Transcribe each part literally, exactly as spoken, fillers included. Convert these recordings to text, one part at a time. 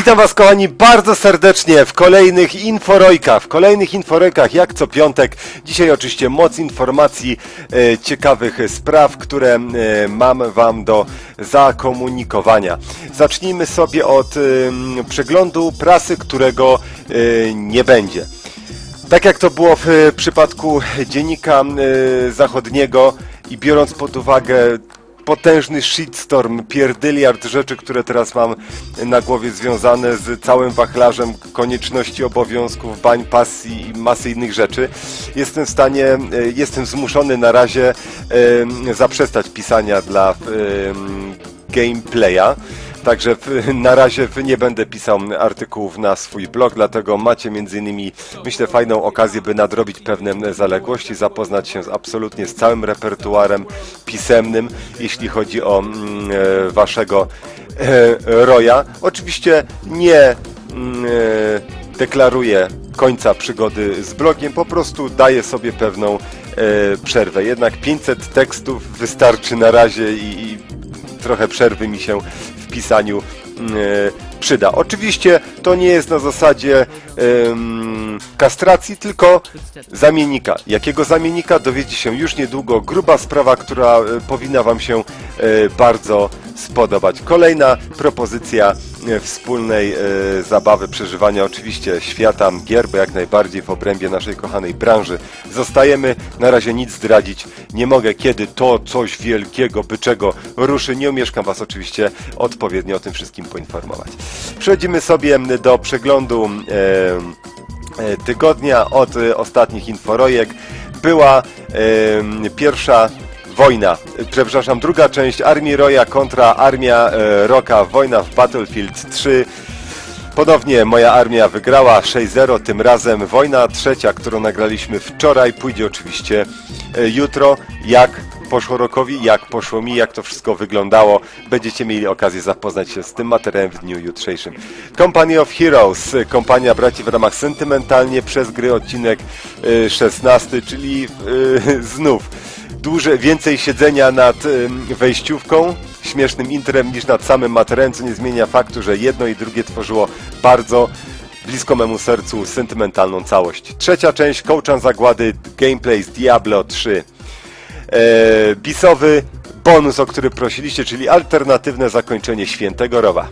Witam was, kochani, bardzo serdecznie w kolejnych inforojkach, w kolejnych inforojkach jak co piątek. Dzisiaj oczywiście moc informacji, e, ciekawych spraw, które e, mam wam do zakomunikowania. Zacznijmy sobie od e, przeglądu prasy, którego e, nie będzie. Tak jak to było w e, przypadku Dziennika e, Zachodniego i biorąc pod uwagę potężny shitstorm, pierdyliard rzeczy, które teraz mam na głowie związane z całym wachlarzem konieczności, obowiązków, bań, pasji i masy innych rzeczy, jestem w stanie, jestem zmuszony na razie e, zaprzestać pisania dla e, gameplaya. Także na razie nie będę pisał artykułów na swój blog, dlatego macie między innymi, myślę, fajną okazję, by nadrobić pewne zaległości, zapoznać się z, absolutnie z całym repertuarem pisemnym, jeśli chodzi o mm, waszego e, roja. Oczywiście nie mm, e, deklaruję końca przygody z blogiem, po prostu daję sobie pewną e, przerwę. Jednak pięćset tekstów wystarczy na razie i, i trochę przerwy mi się w pisaniu e, przyda. Oczywiście to nie jest na zasadzie e, kastracji, tylko zamiennika. Jakiego zamiennika dowiecie się już niedługo. Gruba sprawa, która e, powinna wam się e, bardzo spodobać. Kolejna propozycja e, wspólnej e, zabawy, przeżywania oczywiście świata gier, bo jak najbardziej w obrębie naszej kochanej branży zostajemy. Na razie nic zdradzić nie mogę, kiedy to coś wielkiego, byczego ruszy. Nie omieszkam was oczywiście odpowiednio o tym wszystkim poinformować. Przechodzimy sobie do przeglądu e, e, tygodnia od e, ostatnich inforojek. Była e, pierwsza wojna, przepraszam, druga część Armii Roya kontra Armia e, Rocka, wojna w Battlefield trzy. Ponownie moja armia wygrała sześć zero, tym razem wojna trzecia, którą nagraliśmy wczoraj, pójdzie oczywiście e, jutro. Jak poszło Rockowi, jak poszło mi, jak to wszystko wyglądało, będziecie mieli okazję zapoznać się z tym materiałem w dniu jutrzejszym. Company of Heroes, kompania braci w ramach Sentymentalnie przez gry, odcinek e, szesnasty, czyli e, znów Duże, więcej siedzenia nad y, wejściówką, śmiesznym intrem niż nad samym materiałem, co nie zmienia faktu, że jedno i drugie tworzyło bardzo blisko memu sercu sentymentalną całość. Trzecia część, Kołczan Zagłady, gameplay z Diablo trzy. E, bisowy bonus, o który prosiliście, czyli alternatywne zakończenie Świętego Rowa.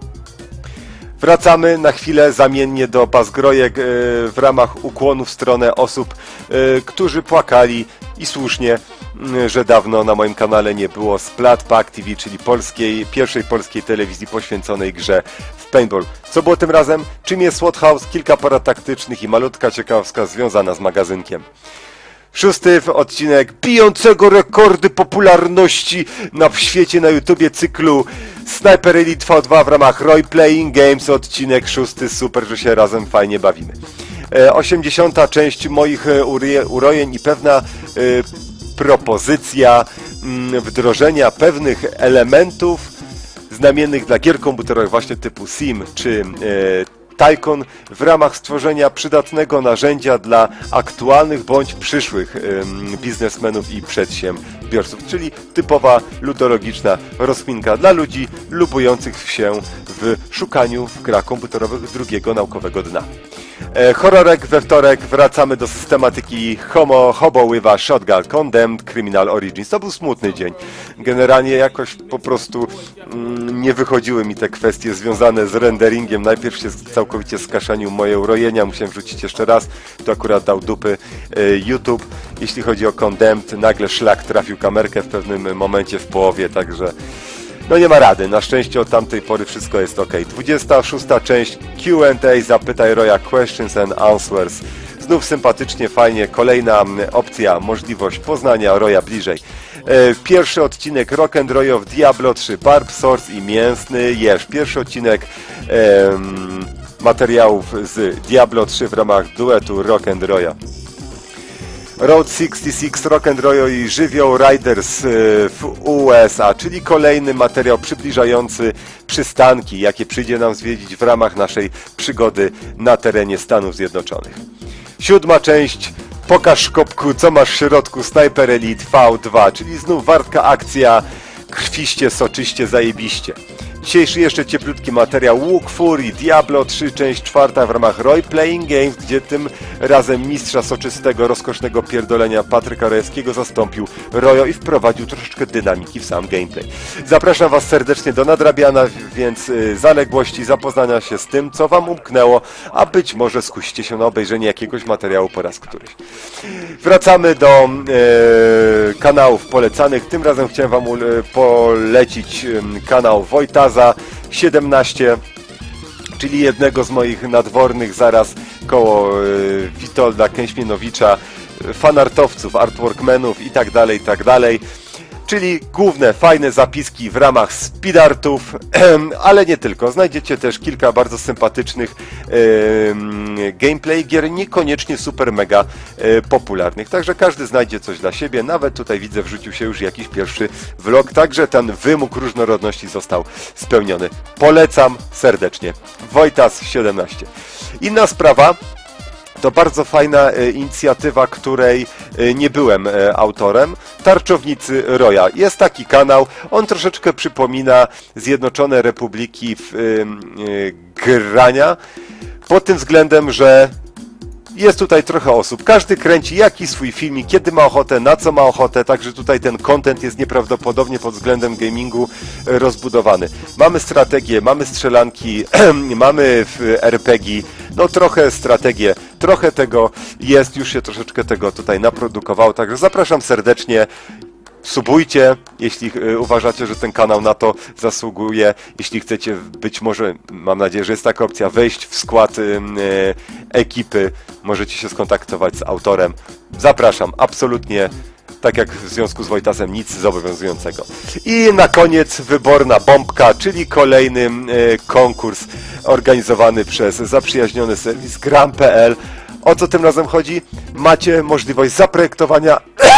Wracamy na chwilę zamiennie do bazgrojek e, w ramach ukłonu w stronę osób, e, którzy płakali i słusznie, że dawno na moim kanale nie było Splatpak T V, czyli polskiej, pierwszej polskiej telewizji poświęconej grze w paintball. Co było tym razem? Czym jest SWAT House? Kilka porad taktycznych i malutka ciekawostka związana z magazynkiem. Szósty odcinek bijącego rekordy popularności na w świecie na YouTubie cyklu Sniper Elite V dwa w ramach Role Playing Games, odcinek szósty. Super, że się razem fajnie bawimy. osiemdziesiąta część moich urojeń i pewna y, propozycja y, wdrożenia pewnych elementów znamiennych dla gier komputerowych właśnie typu Sim czy y, Tycoon w ramach stworzenia przydatnego narzędzia dla aktualnych bądź przyszłych y, biznesmenów i przedsiębiorców, czyli typowa ludologiczna rozkminka dla ludzi lubujących się w szukaniu w grach komputerowych drugiego naukowego dna. E, horrorek we wtorek, wracamy do systematyki Homo, Hobo with a Shotgun, Condemned, Criminal Origins. To był smutny dzień. Generalnie jakoś po prostu mm, nie wychodziły mi te kwestie związane z renderingiem. Najpierw się całkowicie skaszanił moje urojenia, musiałem wrzucić jeszcze raz. To akurat dał dupy e, YouTube. Jeśli chodzi o Condemned, nagle szlak trafił kamerkę w pewnym momencie w połowie, także no nie ma rady, na szczęście od tamtej pory wszystko jest ok. dwudziesta szósta część Q and A, zapytaj Roya, Questions and Answers. Znów sympatycznie, fajnie, kolejna opcja, możliwość poznania Roya bliżej. Pierwszy odcinek Rock and Roy of Diablo trzy, Barb Swords i Mięsny Jeż. Pierwszy odcinek em, materiałów z Diablo trzy w ramach duetu Rock and Roya. Road sześćdziesiąt sześć, Rock and Roll i Żywioł Riders w U S A, czyli kolejny materiał przybliżający przystanki, jakie przyjdzie nam zwiedzić w ramach naszej przygody na terenie Stanów Zjednoczonych. Siódma część, pokaż Kopku, co masz w środku, Sniper Elite V dwa, czyli znów wartka akcja, krwiście, soczyście, zajebiście. Dzisiejszy jeszcze cieplutki materiał Łuk Furii, Diablo trzy, część czwarta w ramach Role Playing Games, gdzie tym razem mistrza soczystego, rozkosznego pierdolenia Patryka Rojewskiego zastąpił Rojo i wprowadził troszeczkę dynamiki w sam gameplay. Zapraszam Was serdecznie do nadrabiania, więc y, zaległości, zapoznania się z tym, co Wam umknęło, a być może skusicie się na obejrzenie jakiegoś materiału po raz któryś. Wracamy do y, kanałów polecanych. Tym razem chciałem Wam y, polecić y, kanał Wojtaza siedemnaście, czyli jednego z moich nadwornych zaraz koło y, Witolda Kęśmienowicza, fanartowców, artworkmenów i tak dalej, i tak dalej. Czyli główne, fajne zapiski w ramach speedartów, ale nie tylko. Znajdziecie też kilka bardzo sympatycznych e, gameplay gier, niekoniecznie super mega e, popularnych. Także każdy znajdzie coś dla siebie. Nawet tutaj widzę, wrzucił się już jakiś pierwszy vlog, także ten wymóg różnorodności został spełniony. Polecam serdecznie. Wojtas siedemnaście. Inna sprawa. To bardzo fajna e, inicjatywa, której e, nie byłem e, autorem. Tarczownicy Roja. Jest taki kanał, on troszeczkę przypomina Zjednoczone Republiki w, e, e, grania, pod tym względem, że jest tutaj trochę osób. Każdy kręci jakiś swój filmik, kiedy ma ochotę, na co ma ochotę, także tutaj ten content jest nieprawdopodobnie pod względem gamingu rozbudowany. Mamy strategię, mamy strzelanki, mamy R P G, no trochę strategię, trochę tego jest, już się troszeczkę tego tutaj naprodukowało, także zapraszam serdecznie. Subujcie, jeśli uważacie, że ten kanał na to zasługuje. Jeśli chcecie być może, mam nadzieję, że jest taka opcja, wejść w skład e, ekipy, możecie się skontaktować z autorem. Zapraszam, absolutnie, tak jak w związku z Wojtasem, nic zobowiązującego. I na koniec wyborna bombka, czyli kolejny e, konkurs organizowany przez zaprzyjaźniony serwis gram kropka p l. O co tym razem chodzi? Macie możliwość zaprojektowania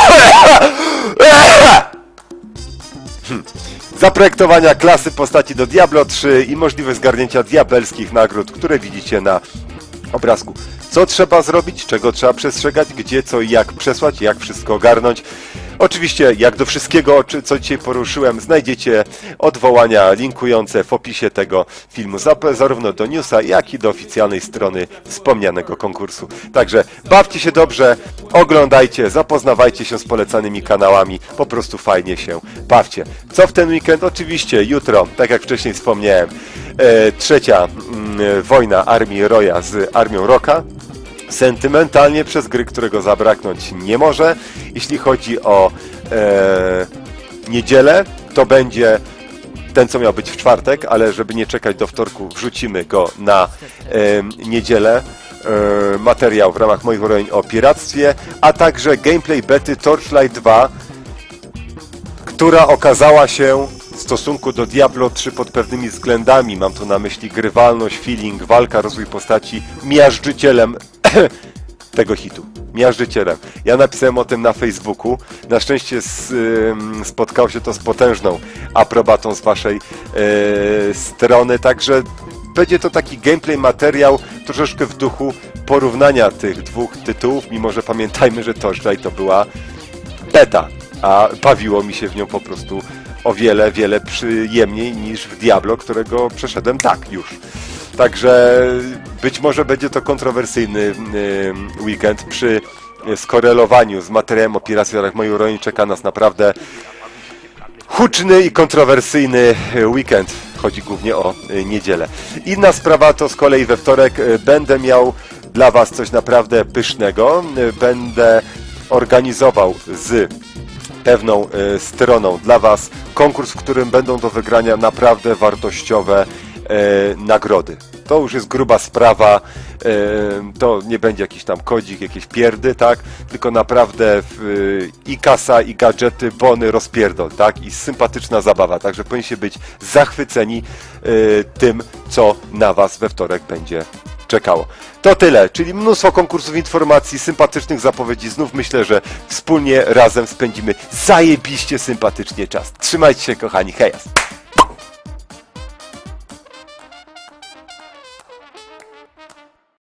Hmm. zaprojektowania klasy postaci do Diablo trzy i możliwość zgarnięcia diabelskich nagród, które widzicie na obrazku. Co trzeba zrobić, czego trzeba przestrzegać, gdzie, co i jak przesłać, jak wszystko ogarnąć. Oczywiście, jak do wszystkiego, co dzisiaj poruszyłem, znajdziecie odwołania linkujące w opisie tego filmu, zarówno do newsa, jak i do oficjalnej strony wspomnianego konkursu. Także bawcie się dobrze, oglądajcie, zapoznawajcie się z polecanymi kanałami, po prostu fajnie się bawcie. Co w ten weekend? Oczywiście jutro, tak jak wcześniej wspomniałem, e, trzecia mm, wojna Armii Roja z Armią Rocka. Sentymentalnie przez gry, którego zabraknąć nie może. Jeśli chodzi o e, niedzielę, to będzie ten, co miał być w czwartek, ale żeby nie czekać do wtorku, wrzucimy go na e, niedzielę. E, materiał w ramach moich urojeń o piractwie, a także gameplay bety Torchlight dwa, która okazała się w stosunku do Diablo trzy pod pewnymi względami, mam tu na myśli grywalność, feeling, walka, rozwój postaci, miażdżycielem tego hitu. Miażdżycielem. Ja napisałem o tym na Facebooku. Na szczęście z, y, spotkało się to z potężną aprobatą z Waszej y, strony, także będzie to taki gameplay materiał troszeczkę w duchu porównania tych dwóch tytułów, mimo że pamiętajmy, że Torchlight to była beta, a bawiło mi się w nią po prostu o wiele, wiele przyjemniej niż w Diablo, którego przeszedłem tak już. Także być może będzie to kontrowersyjny weekend. Przy skorelowaniu z materiałem o piractwie w mojej urojni czeka nas naprawdę huczny i kontrowersyjny weekend. Chodzi głównie o niedzielę. Inna sprawa to z kolei we wtorek będę miał dla Was coś naprawdę pysznego. Będę organizował z pewną e, stroną dla Was konkurs, w którym będą do wygrania naprawdę wartościowe e, nagrody. To już jest gruba sprawa, e, to nie będzie jakiś tam kodzik, jakieś pierdy, tak? Tylko naprawdę w, e, i kasa, i gadżety, bony, rozpierdol, tak? I sympatyczna zabawa, także powinniście być zachwyceni e, tym, co na Was we wtorek będzie czekało. To tyle, czyli mnóstwo konkursów, informacji, sympatycznych zapowiedzi. Znów myślę, że wspólnie razem spędzimy zajebiście sympatycznie czas. Trzymajcie się, kochani, hejas!